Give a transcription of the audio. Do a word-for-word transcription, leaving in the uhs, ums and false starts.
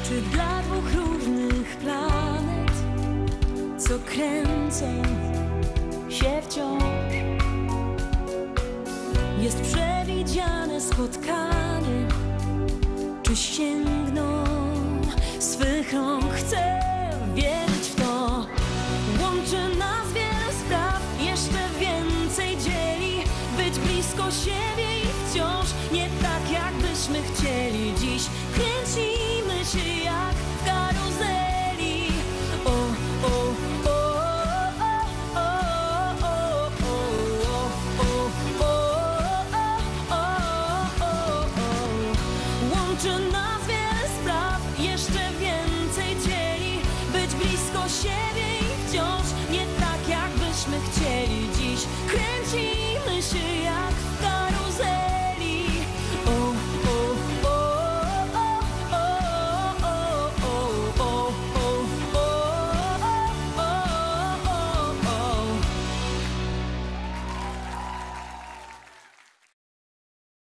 Czy dla dwóch różnych planet, co kręcą się wciąż, jest przewidziane spotkanie? Czy sięgną swych rąk? Chcę wierzyć w to. Łączy nas wiele spraw, jeszcze więcej dzieli. Być blisko siebie i wciąż nie tak, jakbyśmy chcieli. Dziś kręcimy się jak